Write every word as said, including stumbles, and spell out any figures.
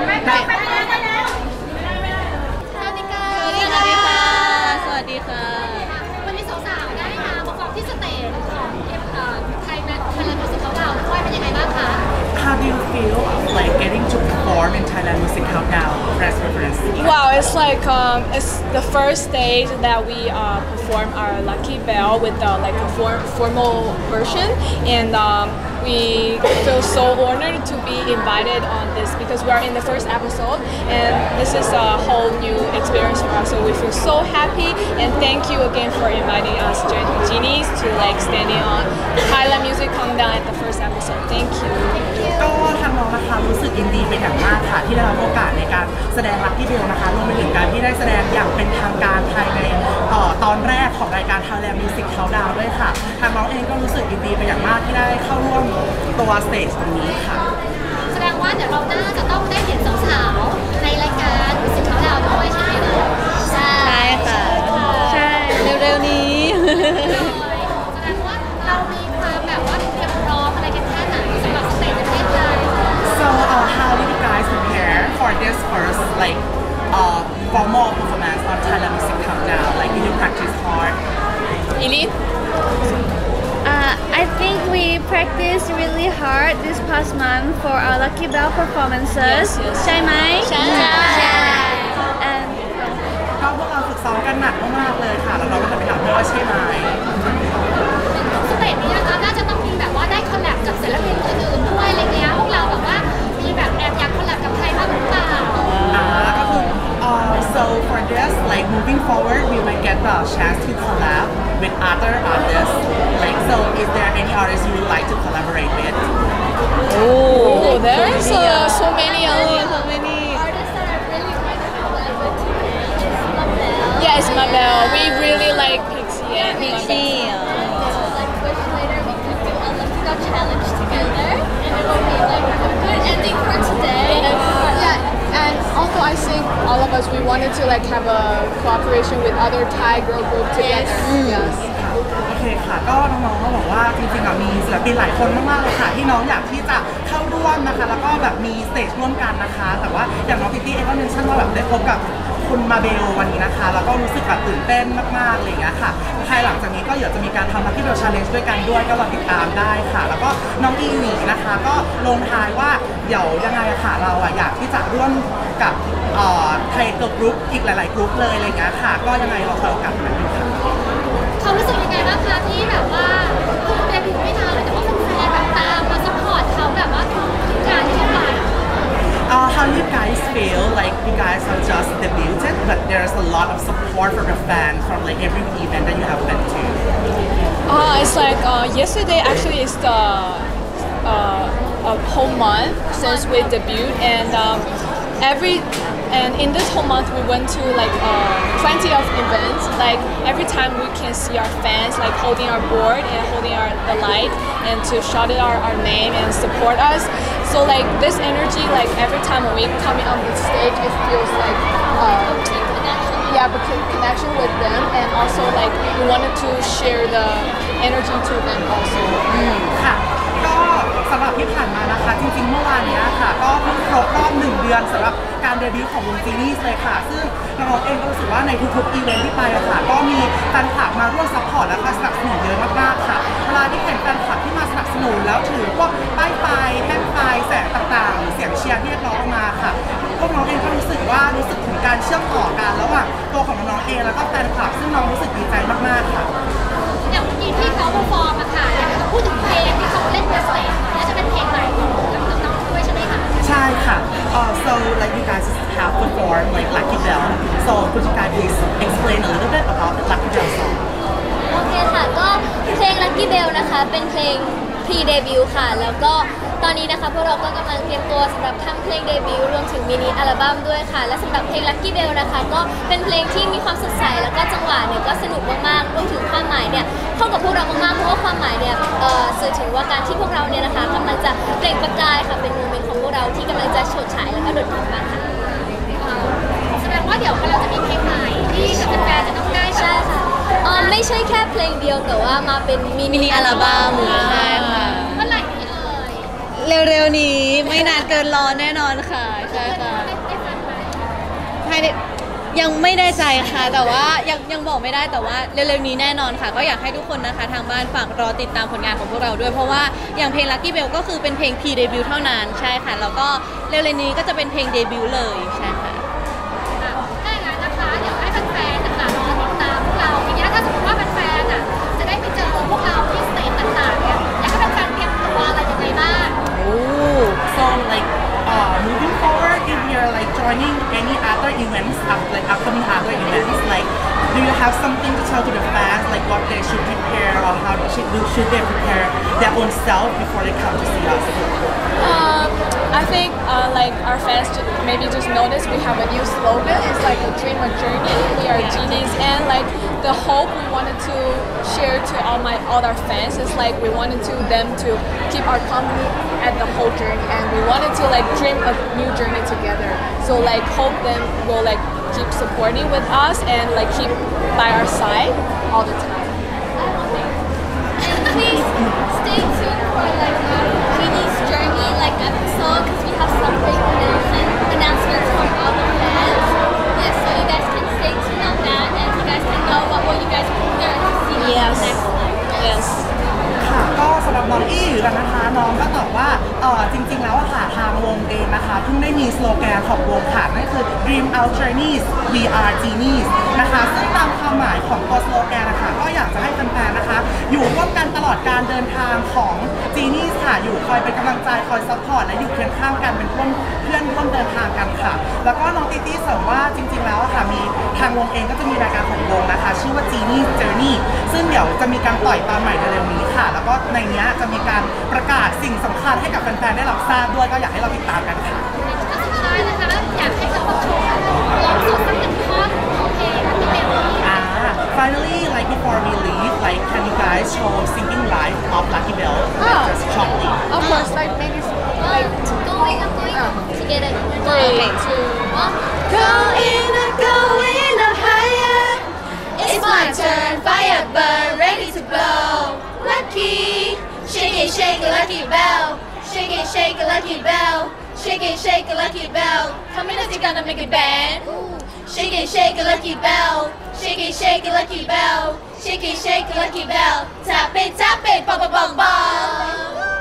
สวัสดีค่ะวันนี้สาวๆได้มาประกอบที่สเตจของไทยแมทไทยแลนด์มิวสิคของเราด้วยเป็นยังไงบ้างคะ How do you feel like getting to perform in Thailand Music Countdown press reference? Wow, it's like um, it's the first stage that we uh, perform our Lucky Bell with uh, like a form, formal version, and um, we feel so honored to be invited on this because we are in the first episode, and this is a whole new experience for us. So we feel so happy, and thank you again for inviting us, Genies, to like standing on Thailand Music Countdown at the first episode. Thank you. ก็ทางน้องนะคะรู้สึกยินดีเป็นอย่างมากค่ะที่ได้รับโอกาสในการแสดงลัคกี้เบลนะคะรวมไปถึงการที่ได้แสดงอย่างเป็นทางการภายในตอนแรกของรายการ Thailand Music Countdown ด้วยค่ะทางน้องเองก็รู้สึกยินดีเป็นอย่างมากที่ได้เข้าร่วมตัวสเตจตรงนี้ค่ะแสดงว่าเดี๋ยวเราน่าจะต้องได้เห็นสาวๆในรายการ Music Countdown ด้วยใช่ไหมคะใช่ค่ะใช่เร็วๆนี้แสดงว่าเรามีความแบบว่าเตรียมพร้อมอะไรกันแค่ไหนสำหรับสเตจประเทศไทย So uh, how did you guys prepare for this first like uh, formal performance on Thailand Music Countdown? Like did you practice hard? Elite? Uh, I think we practiced really hard this past month for our Lucky Bell performances. Yes, yes. ใช่ไหมใช่ใช่ and ก็พวกเราฝึกซ้อมกันหนักมากๆเลยค่ะแล้วเราก็จะไปถามด้วยว่าใช่ไหมสเตจนี้นะคะน่าจะต้องมีแบบว่าได้คอลแลบกับศิลปินอื่นๆด้วยอะไรเงี้ยพวกเราแบบว่ามีแบบแอบอยากคอลแลบกับใครบ้างหรือเปล่าอ่าก็คือ so for this like moving forward we might get the chance to collab with other artists like so is there any artists you would like to collaborate with? Oh, there's uh, so many so many artists that I really like to collaborate with. Yes, Mabel. We really like Pixie and Pixie. Like wish later we could do a Let's Go challenge together, and it will be like a good ending for today. Yeah, and also I think all of us we wanted to like have a cooperation with other Thai girl group together. Yes. โอเคค่ะก็น้องๆก็บอกว่าจริงๆมีศิลปินหลายคนมากๆเลยค่ะที่น้องอยากที่จะเข้าร่วมนะคะแล้วก็แบบมีสเตจร่วมกันนะคะแต่ว่าอย่างน้องติตี้เองก็เมนชั่นว่าแบบได้พบกับคุณมาเบลวันนี้นะคะแล้วก็รู้สึกแบบตื่นเต้นมากๆอะไรอย่างเงี้ยค่ะภายหลังจากนี้ก็เดี๋ยวจะมีการทำลัคกี้เบลชาเลนจ์ด้วยกันด้วยก็รอติดตามได้ค่ะแล้วก็น้องอีหวีนะคะก็ลงท้ายว่าเดี๋ยวยังไงค่ะเราอะอยากที่จะร่วมกับไทยเกิร์ลกรุ๊ปอีกหลายๆกรุ๊ปเลยอะไรอย่างเงี้ยค่ะก็ยังไงเราคอยโอกาสนั้นอยู่ค่ะเขารู้สึกยังไงบ้างคะที่แบบว่าคือเดบิวต์ไม่นานเลยแต่ว่าแฟนๆแบบตามมาซัพพอร์ตเขาแบบว่าทุกการที่ไป Uh, how do you guys feel like you guys have just debuted, but there's a lot of support from your fans from like every event that you have been to? Uh, it's like uh, yesterday actually is the uh, a whole month since we debuted, and um, every and in this whole month we went to like uh, plenty of events. Like every time we can see our fans like holding our board and holding our the light and to shout our, our name and support us. So like this energy, like every time when we coming on the stage, it feels like uh, yeah, but connection with them, and also like we wanted to share the energy to them also. ค่ะก็สำหรับที่ผ่านมานะคะจริงๆเมื่อวานนี้ค่ะก็เพิ่งครบรอบหนึ่งเดือนสำหรับการเดบิวต์ของวงจีนี่เลยค่ะซึ่งน้องๆเองก็รู้สึกว่าในทุกๆอีเวนท์ที่ไปอะค่ะก็มีแฟนคลับมาร่วมซัพพอร์ตและสนับสนุนเยอะมากๆค่ะเวลาที่เห็นแฟนคลับที่มาสนับสนุนแล้วถือพวกป้ายไฟแท่งไฟแสงต่างๆเสียงเชียร์ที่เรียกร้องมาค่ะพวกน้องเองก็รู้สึกว่ารู้สึกถึงการเชื่อมต่อกันระหว่างตัวของน้องเองแล้วก็แฟนคลับซึ่งน้องรู้สึกดีใจมากๆค่ะอย่างเมื่อกี้ที่เขาเปอร์ฟอร์มอะค่ะอยากจะพูดถึงเพลงที่เขาเล่นบนสเตจน่าจะเป็นเพลงใหม่ของน้องๆด้วยใช่ไหมคะใช่ค่ะ uh, so like you guys have performed like Lucky Bell so could you guys please explain a little bit about the Lucky Bell song โอเคค่ะก็เพลง Lucky Bell นะคะเป็นเพลง pre debut ค่ะแล้วก็ตอนนี้นะคะพวกเราก็กำลังเตรียมตัวสำหรับทำเพลงเดบิวต์รวมถึงมินิอัลบั้มด้วยค่ะและสำหรับเพลง Lucky Bell นะคะก็เป็นเพลงที่มีความสดใสแล้วก็จังหวะเนี่ยก็สนุกมากๆรวมถึงความหมายเนี่ยเข้ากับพวกเรามากๆเพราะว่าความหมายเนี่ยสื่อถึงว่าการที่พวกเราเนี่ยนะคะกำลังจะเปล่งประกายค่ะเป็นโมเมนต์ของพวกเราที่กำลังจะโฉดฉายแล้วก็โดดเด่นมากค่ะแสดงว่าเดี๋ยวเราจะมีเพลงใหม่ที่แฟนๆจะต้องได้ใช่ค่ะอ๋อไม่ใช่แค่เพลงเดียวแต่ว่ามาเป็นมินิอัลบั้มใช่ค่ะเมื่อไหร่นี้เอ่ยเร็วๆนี้ไม่นานเกินรอแน่นอนค่ะใช่ค่ะได้ฟังไหมภายในยังไม่ได้ใจค่ะ แต่ว่ายังยังบอกไม่ได้แต่ว่าเร็วๆนี้แน่นอนค่ะ ก็อยากให้ทุกคนนะคะทางบ้านฝากรอติดตามผลงานของพวกเราด้วยเพราะว่าอย่างเพลง Lucky Bell ก็คือเป็นเพลง P debut เท่านั้นใช่ค่ะแล้วก็เร็วๆนี้ก็จะเป็นเพลงเดบิวต์เลยใช่ค่ะอ่ะถ้าอย่างนั้นนะคะเดี๋ยวให้แฟนๆนะคะรอติดตามพวกเราอย่างเงี้ยถ้าสมมติว่าแฟนๆอ่ะจะได้ไปเจอพวกเราที่สเตจต่างๆเนี่ยอยากให้แฟนๆเตรียมตัวอะไรยังไงบ้าง So like uh, moving forward, if you're like joining any other events, up, like upcoming other events, like do you have something to tell to the fans, like what they should prepare or how they should should they prepare their own self before they come to see us? Um, I think uh, like our fans ju- maybe just noticed we have a new slogan. It's like a dream, a journey. We are genies, and like the hope we wanted to share to all my all our fans is like we wanted to them to keep our company at the whole journey, and we wanted to like dream a new journey together. So like hope them will like keep supporting with us and like keep by our side all the time. And please stay tuned for like our Genie's Journey like episode because we have some big announcement, announcements from all the fans. Yes, so you guys can stay tuned on that and you guys can know what, what you guys prepare to see Yes. next time. yes ค่ะก็สำหรับน้องอี้อยู่กันนะคะน้องก็ตอบว่าเออจริงๆแล้วอะค่ะทางวงเองนะคะเพิ่งได้มีสโลแกนของวงค่ะนั่นคือ Dream Out Journeys We Are Genies นะคะซึ่งตามความหมายของตัวสโลแกนนะคะก็อยากจะให้แฟนๆนะคะอยู่ร่วมกันตลอดการเดินทางของ Genies ค่ะอยู่คอยเป็นกำลังใจคอยซัพพอร์ตและอยู่เคียงข้างกันเป็นเพื่อนเพื่อนร่วมเดินทางกันค่ะแล้วก็น้องติตี้เสริมว่าจริงๆแล้วอะค่ะมีทางวงเองก็จะมีรายการของวงนะคะชื่อว่า Genie's Journey ซึ่งเดี๋ยวจะมีการปล่อยตอนใหม่เร็วๆนี้ค่ะแล้วก็ในเนี้ยจะมีการประกาศสิ่งสำคัญให้กับแฟนๆได้รับทราบด้วยก็อยากให้เราติดตามกันค่ะก็สุดท้ายนะคะอยากให้กับผู้ชมร้องสดสักหนึ่งท่อนของเพลงที่เป็นนี้ Ah, finally, like before we leave, like can you guys show singing live of Lucky Bell? Like, Ah. just shortly. Of course, like maybe like I'm going, I'm going Oh. together. Three, two, one. Going up, going up higher. It's my turn, fire burn, ready to blow. Lucky, shake it, shake it, lucky bell. Shake it, shake it, lucky bell. Shake it, shake it, lucky bell. Come in if you're gonna make it bang. Shake it, shake it, lucky bell. Shake it, shake it, lucky bell. Shake it, shake it, lucky bell. Tap it, tap it, bum bum bum bum.